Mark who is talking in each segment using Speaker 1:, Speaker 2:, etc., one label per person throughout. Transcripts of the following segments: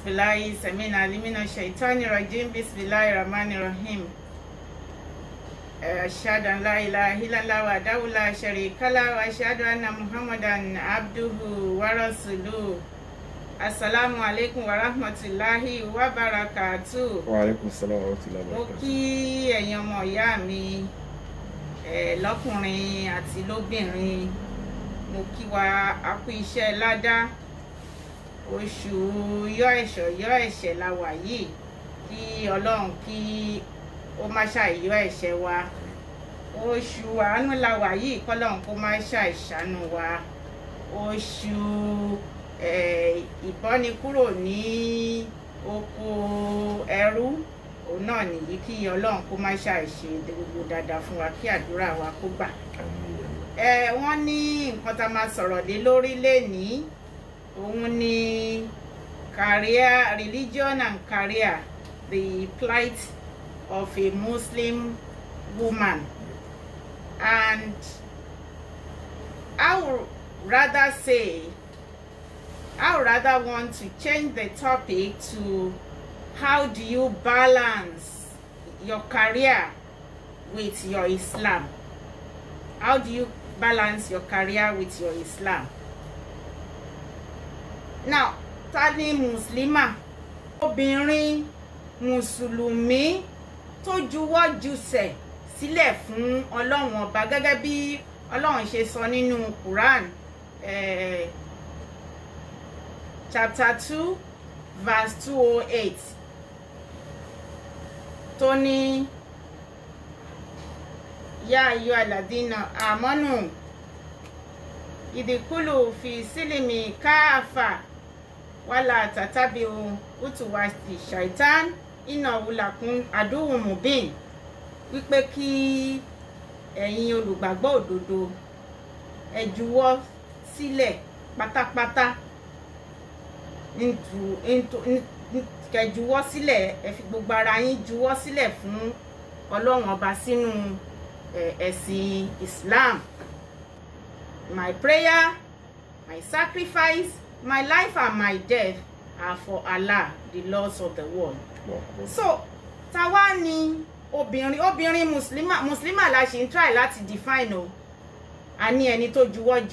Speaker 1: billahi samina limina shaitani rajim bismillahir rahmanir rahim. Ashhadu an la ilaha illallah wa dahu la sharika lahu wa ashhadu anna muhammadan abduhu wa rasuluhu. Assalamu alaikum wa rahmatullahi wa barakatuh.
Speaker 2: Wa alaikum assalam wa rahmatullahi wa barakatuh.
Speaker 1: Mo kí ẹ̀yin ọmọ ìyá mi lọ́kùnrin àti lóbìnrin. Mo kí wa a kú iṣẹ́ ládá. Oṣù yọ ẹ̀ṣẹ̀ la wà yìí, kí Ọlọ́run kí ó má ṣàìyọ ẹ̀ṣẹ̀ wa. Oṣù àánú la wà yìí, k'Ọlọ́run kó má ṣàìṣàánú wa. Oṣù ìbọ́nikúrò ní oko ẹrú, òun náà nìyí, kí Ọlọ́run kó má ṣàìṣe gbogbo dáadáa fún wa, kí àdúrà wa kó gbà. Wọ́n ní nǹkan tá a máa sọ̀rọ̀ lé lórí lénìí, òun ni career, religion and career, the plight of a Muslim woman. And I would rather want to change the topic to how do you balance your career with your Islam? How do you balance your career with your Islam? Now, ta ni Mùsùlùmá? Obìnrin Mùsùlùmí tó juwọ́ jùsẹ̀ sílẹ̀ fún Ọlọ́run Ọba, gẹ́gẹ́ bí Ọlọ́run ṣe sọ nínú Quran chapter 2 verse 208 tó ní ya ayyuha alladhina amanu idkhulu fi silmi kafa wala tatabi'u khutuwati shaitan innahu lakum aduwwun mubin. Wípé kí ẹ̀yin olùgbàgbọ́ òdodo ẹ juwọ́ sílẹ̀ pátápátá, kẹ́ juwọ́ sílẹ̀, ẹ fi gbogbo ara yín juwọ́ sílẹ̀ fún Ọlọ́run Ọba sínú ẹ̀sìn Islam. My prayer, my sacrifice, my life and my death are for Allah, the Lord of the world. So, táwa ni obìnrin Mùsùlùmá la ṣe ń try láti define o. A ní ẹni tó juwọ́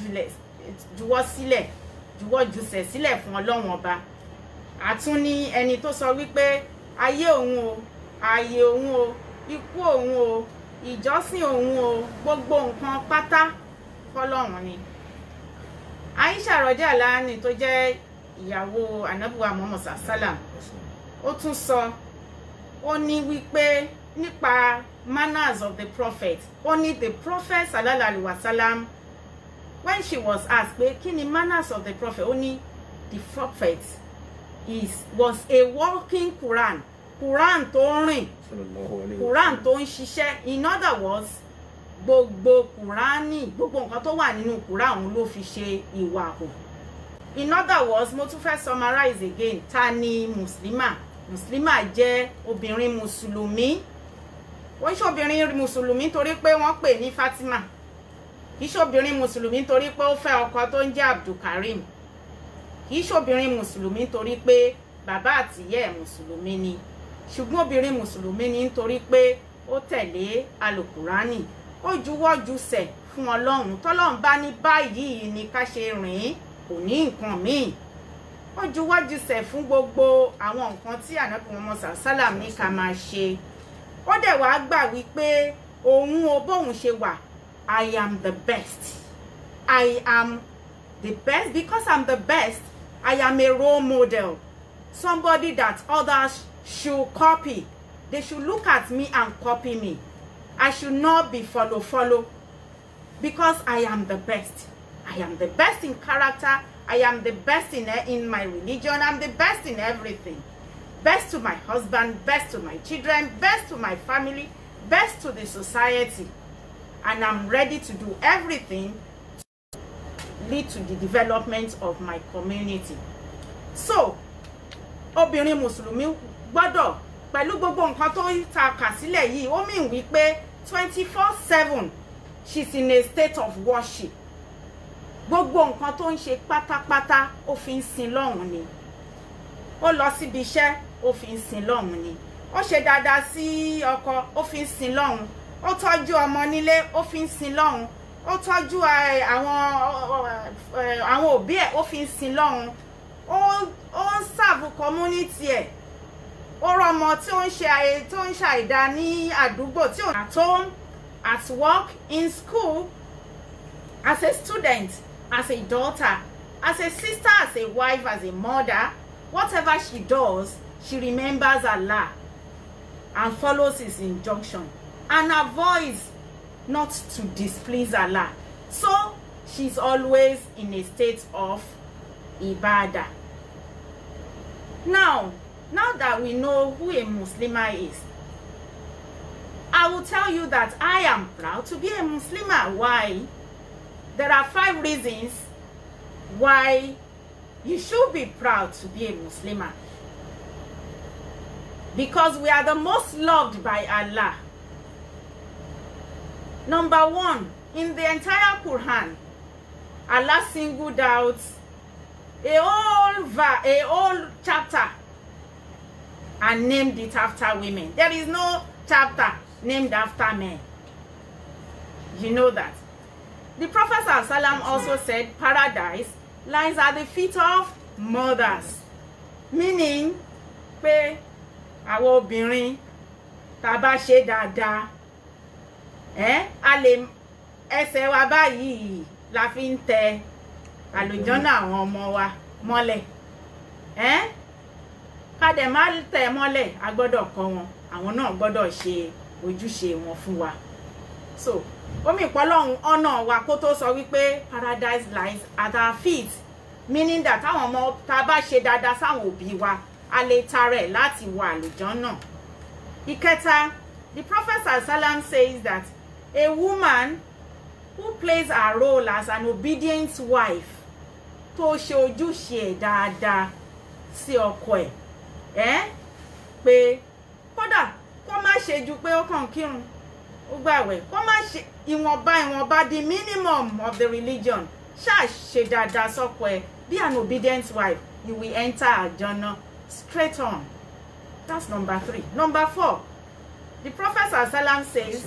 Speaker 1: jùsẹ̀ sílẹ̀ fún Ọlọ́run Ọba. A tún ní ẹni tó sọ wípé ayé òun o, ààyè òun o, ikú òun o, ìjọsìn òun o, gbogbo nǹkan pátá fọ́lọ́run ni. Aisha radiyallahu anha tó jẹ́ ìyàwó Ànábì wa Muhammad sallam, ó tún sọ, ó ní wípé nípa manners of the prophet, ó ní the prophet sallallahu alaihi wasallam, when she was asked pé kí ni manners of the prophet, ó ní the prophet was a walking Quran tó ń rìn, Quran tó ń ṣiṣẹ́. In other words, gbogbo Kùránì, gbogbo nǹkan tó wà nínú Kùránì òun ló fi ṣe ìwà hù. In other words, mo tún fẹ́ summarize again, ta ni Mùsùlùmá? Mùsùlùmá jẹ́ obìnrin Mùsùlùmí. Ó ń ṣe obìnrin Mùsùlùmí torí pé wọ́n pè ní Fatima. Kì í ṣe obìnrin Mùsùlùmí torí pé ó fẹ́ ọkọ tó ń jẹ́ Abdulkarim. Kì í ṣe obìnrin Mùsùlùmí torí pé bàbá àtìyẹ́ ẹ̀ Mùsùlùmí ni. Ṣùgbọ́n obìnrin Mùsùlùmí ni nítorí pé ó tẹ̀lé Al-Qur'ani. Ó juwọ́ jùsẹ̀ fún Ọlọ́run. Tọ́lọ́run bá ní báyìí ni ká ṣe rìn, kò ní nǹkan míì. Ó juwọ́ jùsẹ̀ fún gbogbo àwọn nǹkan tí Ànábì Muhammad sallam ní ká máa ṣe. Ó dẹ̀ wá gbà wípé òun o bóun ṣe wà, I am the best. I am the best because I'm the best. I am a role model. Somebody that others should copy. They should look at me and copy me. I should not be follow because I am the best. I am the best in character. I am the best in my religion. I'm the best in everything. Best to my husband, best to my children, best to my family, best to the society. And I'm ready to do everything to lead to the development of my community. So, obìnrin Mùsùlùmí gbọ́dọ̀, pẹ̀lú gbogbo nǹkan tó ta kà sílẹ̀ yìí, ó mean wípé 24/7 she's in a state of worship. Gbogbo nǹkan tó ń ṣe pátápátá ó fi ń sin Ọlọ́run ni. ó lọ síbi iṣẹ́ ó fi ń sin lọ́hùn ni, ó ṣe dáadáa sí ọkọ ó fi ń sin lọ́hùn, ó tọ́jú ọmọ nílé ó fi ń sin lọ́hùn, ó tọ́jú àwọn òbí ẹ̀ ó fi ń sin lọ́hùn, ó ń serve community ẹ̀, ó rọmọ tí ó ń ṣàìdá ní àdúgbò tí ó at home, at work, in school, as a student, as a daughter, as a sister, as a wife, as a mother. Whatever she does, she remembers Allah and follows his injunction and avoids not to displease Allah. So she's always in a state of ibadah. Now that we know who a Muslimah is, I will tell you that I am proud to be a Muslimah. Why? There are 5 reasons why you should be proud to be a Muslimah. Because we are the most loved by Allah. Number 1, in the entire Quran, Allah singled out a whole chapter and named it after women. There is no chapter named after men. You know that. The Prophet ﷺ also said paradise lies at the feet of mothers. Meaning, pé àwọn obìnrin tá bá ṣe dáadáa, a lè ẹsẹ̀ wa báyìí la fi ń tẹ àlùjànnà àwọn ọmọ wa mọ́lẹ̀. Ká dẹ̀ má tẹ̀ mọ́lẹ̀, a gbọ́dọ̀ kọ́ wọn, àwọn náà gbọ́dọ̀ ṣe ojúṣe wọn fún wa. So omi ìpọ́lọ́hún ọ̀nà wa kó tó sọ wípé paradise lies at our feet, meaning that àwọn ọmọ tá bá ṣe dáadáa sáwọn òbí wa, a lè tarẹ̀ láti wọ àlùjànnà. Ìkẹta, the Prophet ﷺ says that a woman who plays her role as an obedient wife, tó ṣe ojúṣe ẹ̀ dáadáa sí ọkọ ẹ̀, pé kódà kó má ṣe ju pé ó kàn kírun ó gbààwẹ̀, kó má ṣe ìwọ̀nba the minimum of the religion, ṣáà ṣe dáadáa sọ́kọ ẹ̀, be an obedient wife, you will enter àlùjànnà straight on. That's number 3. Number 4, the Prophet ﷺ says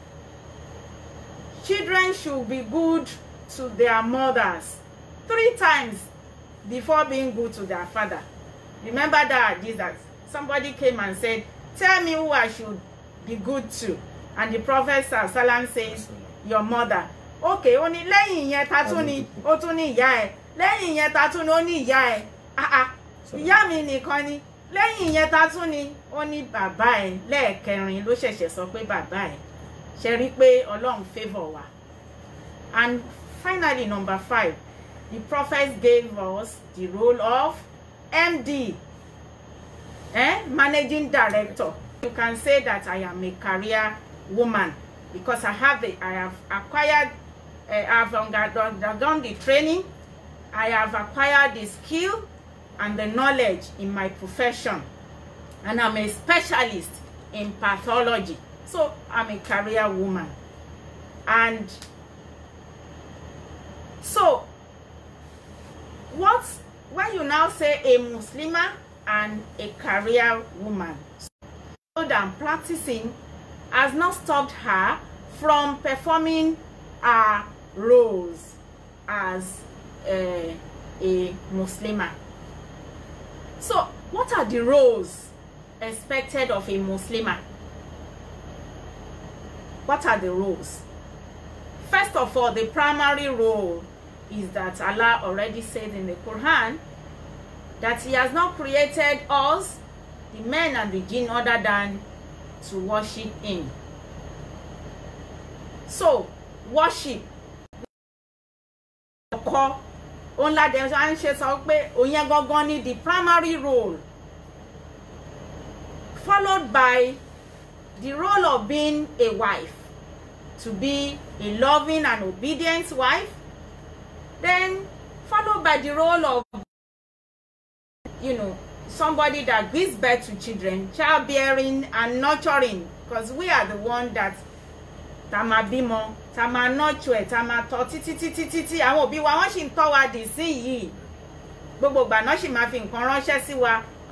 Speaker 1: children should be good to their mothers 3 times before being good to their father. Remember that somebody came and said, tell me who I should be good to, and the Prophet ﷺ says your mother. Okay, ó ní lẹ́yìn yẹn ta tún ni ó tún ní ìyá ẹ̀, lẹ́yìn yẹn ta tún ni ó ní ìyá ẹ̀, ìyá mi nìkan ni, lẹ́yìn yẹn ta tún ni ó ní bàbá ẹ̀, lẹ́ẹ̀kẹrin ló ṣẹ̀ṣẹ̀ sọ pé bàbá ẹ̀. Ṣe rí pé Ọlọ́run favor wa. And finally, number 5, the Prophet gave us the role of MD, managing director. You can say that I am a career woman because I have acquired, I've undergone the training, I have acquired the skill and the knowledge in my profession, and I'm a specialist in pathology. So I'm a career woman. And so when you now say a Muslimah and a career woman, so that practicing has not stopped her from performing her roles as a Muslimah. So what are the roles expected of a Muslimah? What are the roles? First of all, the primary role is that Allah already said in the Quran that He has not created us, the men and the jinn, other than to worship Him. So, worship. The primary role, followed by the role of being a wife, to be a loving and obedient wife, then followed by the role of, somebody that gives birth to children, childbearing and nurturing, because we are the one that tama bímọ, tama nurture, tama tọ́ títí àwọn òbí wa wọ́n sì ń tọ́ wa dì sí yìí, gbogbo ìgbà náà sì máa fi nǹkan ránṣẹ́ sí wa,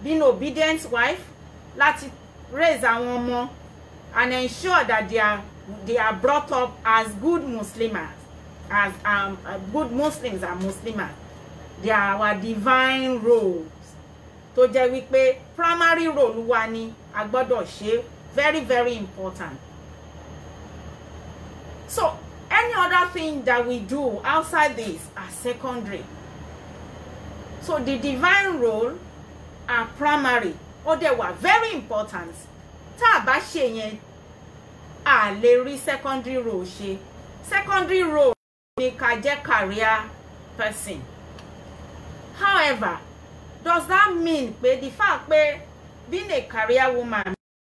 Speaker 1: being obedient wife, láti raise àwọn ọmọ and ensure that they are brought up as good Muslims, as good Muslims and Muslimas. They are our divine roles. Tó jẹ́ wípé primary role wa ni a gbọ́dọ̀ ṣe, very very important. So any other thing that we do outside this are secondary. So the divine role are primary. Ó dẹ̀ wà very important. Tá a bá ṣe yẹn, a lè rí secondary role ṣe. Secondary role ni ká jẹ́ career person. However, does that mean pé the fact pé being a career woman,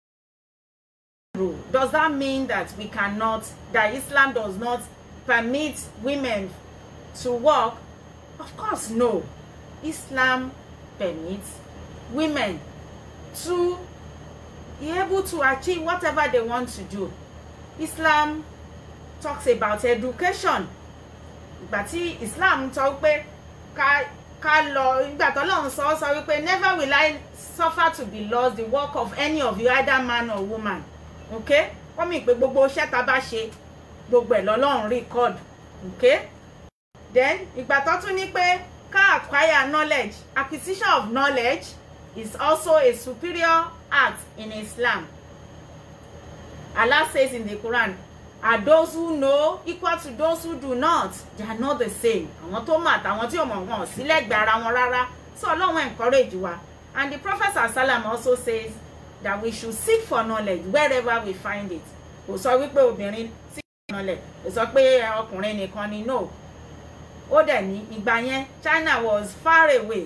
Speaker 1: does that mean that we cannot, that Islam does not permit women to work? Of course no. Islam permits women to be able to achieve whatever they want to do. Islam talks about education. Ìgbà tí Islam sọ pé ká lọ, ìgbà tó Ọlọ́run sọ wípé never will I suffer to be lost the work of any of you, either man or woman. Okay? Wọ́n mi pé gbogbo iṣẹ́ tá bá ṣe gbogbo ẹ̀ l'Ọlọ́run record. Okay? Then ìgbà tó tún ní pé ká acquire knowledge. Acquisition of knowledge is also a superior act in Islam. Allah says in the Quran, are those who know equal to those who do not? They are not the same. Àwọn tó mọ̀ àtàwọn tí ò mọ̀ wọn sí lẹ́gbẹ̀ẹ́ ara wọn rárá. So Ọlọ́run encourage wa. And the Prophet ﷺ also says that we should seek for knowledge wherever we find it. Kò sọ wípé obìnrin seek for knowledge. Kò sọ pé ọkùnrin nìkan ni, no. Ó dẹ̀ ní ìgbà yẹn China was far away.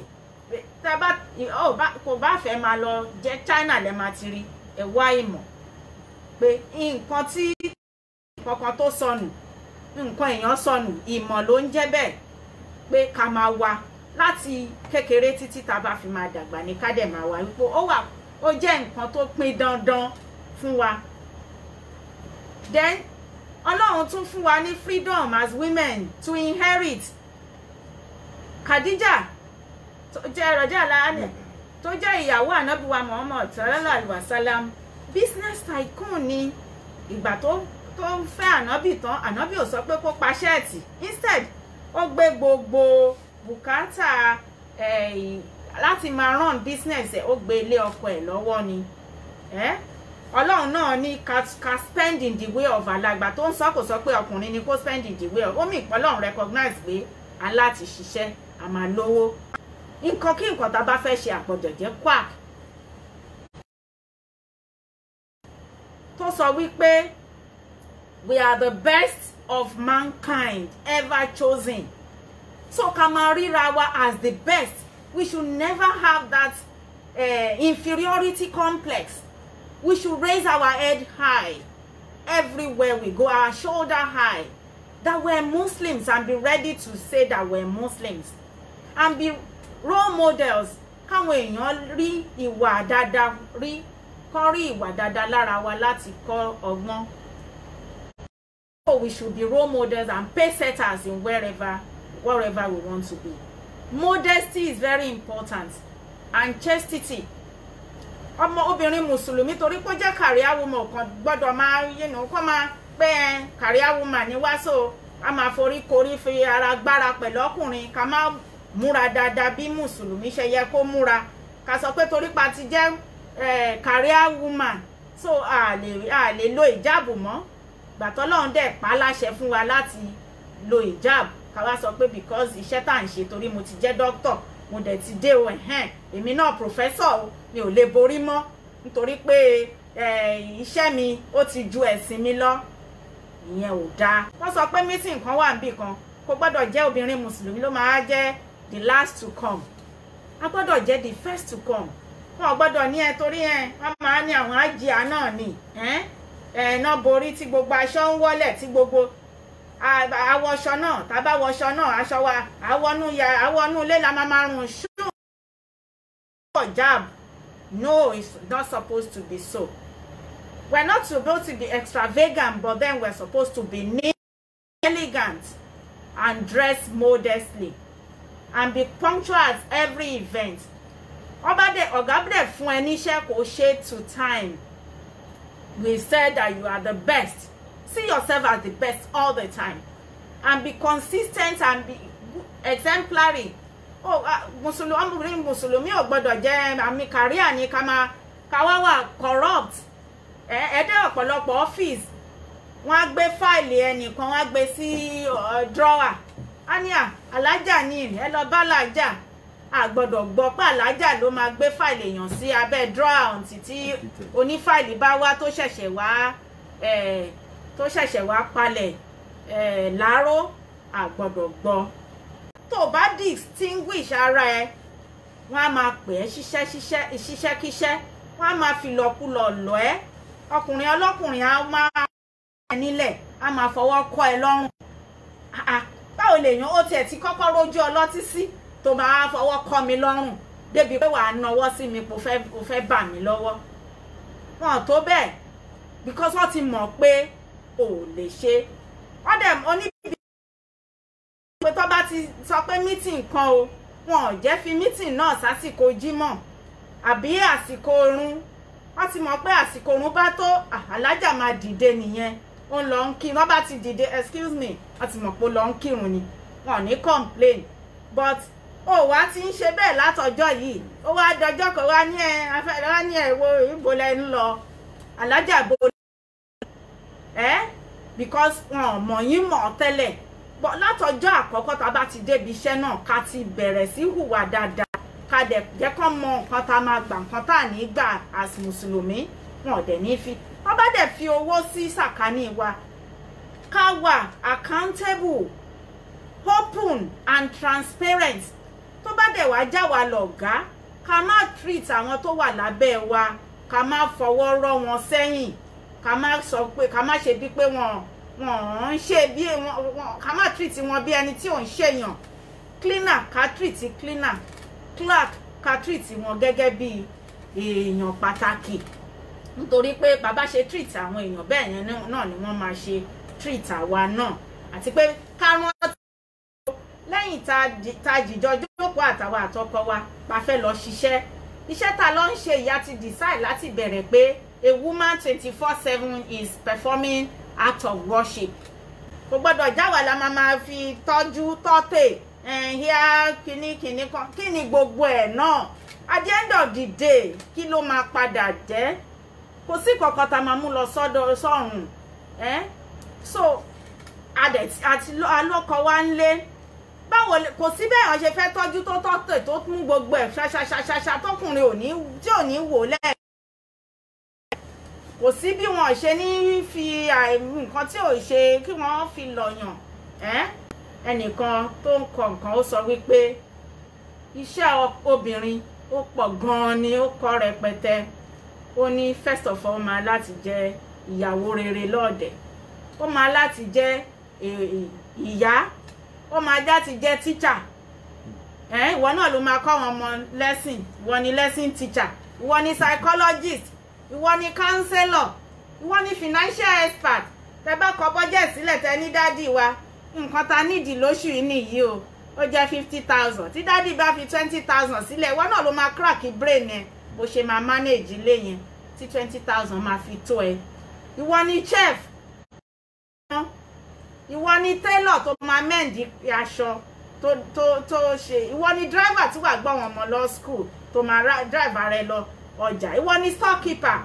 Speaker 1: Kò bá fẹ́ máa lọ jẹ́ China lẹ́ máa ti rí ẹ̀wá ìmọ̀ pé nǹkan tí kankan tó sọnù, nǹkan èèyàn sọnù, ìmọ̀ ló ń jẹ́ bẹ́ẹ̀, pé ká máa wá láti kékeré títí tá bá fi máa dàgbà ní ká dẹ̀ máa wá wípé ó jẹ́ nǹkan tó pín dandan fún wa. Then Ọlọ́run tún fún wa ní freedom as women to inherit. Khadija tó jẹ́ Rọ̀jà Láàánẹ̀ tó jẹ́ ìyàwó Ànábì wa Muhammad sallallahu alaihi wasallam, business tycoon ni. Ìgbà tó ń fẹ́ Ànábì tán, Ànábì ò sọ pé kó pa ṣẹ́ẹ̀tì. Instead ó gbé gbogbo bùkátà láti máa run business ẹ̀, ó gbé ilé ọkọ ẹ̀ lọ́wọ́ ni. Ọlọ́run náà ní ká spend in the way of Allah. Ìgbà tó ń sọ kò sọ pé ọkùnrin ni kó spend in the way of, ó mì pé Ọlọ́run recognize pé aláti ṣiṣẹ́ a máa lówó. Nǹkan kí nǹkan tá bá fẹ́ ṣe àpọ̀jọ̀ jẹ́ quack. Tó sọ wípé we are the best of mankind ever chosen. So ká máa ríra wa as the best. We should never have that inferiority complex. We should raise our head high everywhere we go, our shoulder high, that we're Muslims, and be ready to say that we're Muslims, and be role models. Káwọn èèyàn rí ìwà dáadáa, kán rí ìwà dáadáa lára wa láti kọ́ ọgbọ́n. So we should be role models and pace setters in wherever we want to be. Modesty is very important, and chastity. Ọmọ obìnrin Mùsùlùmí torí pé ó jẹ́ career woman kan gbọ́dọ̀ máa kó máa pé career woman ni wá, so a máa forí korí fi ara gbára pẹ̀lú ọkùnrin, ká máa múra dáadáa bí Mùsùlùmí ṣe yẹ kó múra. Ká sọ pé torí pa ti jẹ́ career woman, so a lè lo ìjáàbù mọ́. Gbà t'Ọlọ́run dẹ̀ pa láṣẹ fún wa láti lo ìjáàbù. Ká wá sọ pé because iṣẹ́ tá ń ṣe, torí mo ti jẹ́ doctor, mo dẹ̀ ti dé o, èmi náà professor o, mi ò lè borí mọ́ nítorí pé iṣẹ́ mi ó ti ju ẹ̀sìn mi lọ. Ìyẹn ò dáa. Wọ́n sọ pé meeting kan wà níbì kan, kò gbọ́dọ̀ jẹ́ obìnrin Mùsùlùmí ló máa jẹ́ the last to come. A gbọ́dọ̀ jẹ́ the first to come. Wọ́n gbọ́dọ̀ ní torí wọ́n máa ní àwọn àjíà náà ni náà borí tí gbogbo aṣọ ń wọ́lẹ̀, tí gbogbo àwọṣọ náà, tàbá wọṣọ náà, aṣọ wa àwọnú ilé la máa rùn ṣú. Jab. No, it's not supposed to be so. We're not supposed to be extravagant, but then we're supposed to be neat, elegant, and dress modestly, and be punctual at every event. ọ̀gá bẹ̀rẹ̀ fún ẹ níṣẹ́ kò ṣe to time. We said that you are the best. See yourself as the best all the time. And be consistent and be exemplary. Oh, Mùsùlùmí ò gbọ́dọ̀ jẹ́ àmì career ni ká wá wà corrupt. Ẹ̀ẹ́dẹ́ ọ̀pọ̀lọpọ̀ ọ́fíìsì. Wọ́n á gbé fáìlì ẹnìkan, wọ́n á gbé sí drawer. Ania, alájà ni ẹ lọ bá alájà. A gbọ́dọ̀ gbọ́ pé alájà ló máa gbé fáìlì èèyàn sí abẹ́ drawer tí onífáìlì bá wá tó ṣẹ̀ṣẹ̀ wá palẹ̀ láàárọ̀. A gbọ́dọ̀ gbọ́. Tó bá distinguish ara ẹ, wọ́n á máa pè ẹ́ ṣiṣẹ́kíṣẹ́, wọ́n á máa fi lọ́kùlọ̀ lọ ẹ́. Ọkùnrin ọlọ́kùnrin á máa nílẹ̀, á máa fọwọ́ kọ́ ẹ lọ́rùn. Báwo lèèyàn ó tiẹ̀ ti kọ́kọ́ rójú ọlọ́tí sí tó máa fọwọ́ kọ́ mi lọ́rùn débi pé wàá nawọ́ sí mi kò fẹ́ bà mí lọ́wọ́. Wọn tó bẹ́ẹ̀ because wọ́n ti mọ̀ pé ò lè ṣe. Wọ́n dẹ̀ oníbi pé tó bá ti sọ pé meeting kan o, wọn ò jẹ́ fi meeting náà sásìkò jímọ̀ àbí àsìkò oorun. Wọ́n ti mọ̀ pé àsìkò oorun bá tó alájà máa dìde nìyẹn. Ó lọ ń kí wọ́n bá ti dìde excuse me, wọ́n ti mọ̀ pé ó lọ ń kírun ni. Wọn ò ní complain. But ó wá ti ń ṣe bẹ́ẹ̀ látọjọ́ yìí. Ó wá dọjọ́ kan wá ní wo ìbò lẹ ń lọ. Alájà bo because wọn ò mọ̀ yín mọ̀ tẹ́lẹ̀. But látọjọ́ àkọ́kọ́ tá bá ti débi iṣẹ́ náà ká ti bẹ̀rẹ̀ sí hùwà dáadáa. Ká dẹ̀ jẹ́ kó mọ nǹkan tá máa gbà, nǹkan tá ní gbà as mùsùlùmí. Wọn ò dẹ̀ ní fi. Wọ́n bá dẹ̀ fi owó sí sàkání wa. Ká wà accountable, open and transparent. Tó bá dẹ̀ wá já wa lọ̀gá, ká má treat àwọn tó wà lábẹ́ wa, ká má fọwọ́ rọ́ wọn sẹ́yìn, ká má sọ pé ká má ṣe bí pé wọ́n ń ṣe bí wọn, ká má treat wọn bí ẹni tí ò ń ṣèyàn. Cleaner ká treat cleaner, clerk ká treat wọn gẹ́gẹ́ bí èèyàn pàtàkì. Nítorí pé bàbá ṣe treat àwọn èèyàn bẹ́ẹ̀ yẹn náà ni wọ́n máa ṣe treat àwa náà. Àti pé ká rántí lẹ́yìn tá jìjọ jókòó àtàwọn àtọkọ wa pa fẹ́ lọ ṣiṣẹ́. Iṣẹ́ tá lọ ń ṣe ìyá ti decide láti bẹ̀rẹ̀ pé a woman 24/7 is performing act of worship. Kò gbọ́dọ̀ jáwà la máa fi tọ́jú tọ́tẹ̀ híá kíní kan kí ni gbogbo ẹ̀ náà. At the end of the day kí ló máa padà jẹ́? Kò sí kankan tá máa mú lọ sọ́run. So àti alọ́kọ wa ń lé. Báwo kò sí bẹ́ẹ̀ wọ́n ṣe fẹ́ tọ́jú tó tọ́tẹ̀ tó mú gbogbo ẹ̀ ṣaṣaṣaṣaṣa tọkùnrin tí ò ní wò lẹ́ẹ̀. Kò sí bí wọn ṣe ní fi nǹkan tí ò ṣe kí wọ́n fi lọ̀yàn. Ẹnìkan tó ń kọ nǹkan ó sọ wípé iṣẹ́ obìnrin ó pọ̀ gan-an ni ó kọ́ rẹpẹtẹ. Ó ní first of all máa láti jẹ́ ìyàwó rere lọ́ọ̀dẹ̀. Ó máa láti jẹ́ ìyá. Ó máa láti jẹ́ teacher. Ìwọ náà ló máa kọ́ wọn ọmọ lesson. Ìwọ ni lesson teacher. Ìwọ ni psychologist. Ìwọ ni counselor. Ìwọ ni financial expert. Tẹ́ bá kọ budget sílẹ̀ tẹ́ ní dádì wa. Nǹkan tá nídìí lóṣù yìí nìyí o. Ó jẹ́ 50,000. Tí dádì bá fi 20,000 sílẹ̀, ìwọ náà ló máa crack brain ẹ. Bó ṣe máa manage ilé yẹn. Tí 20,000 máa fi tó ẹ. Ìwọ ni chef. Ìwọ ni tailor tó máa mend aṣọ tó ṣe. Ìwọ ni driver tí wà gbọ́ wọn mọ́ lọ school tó máa drive ara ẹ lọ ọjà. Ìwọ ni storekeeper.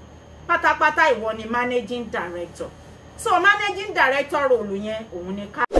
Speaker 1: Pátápátá ìwọ ni managing director. So managing director role yẹn òun ni ká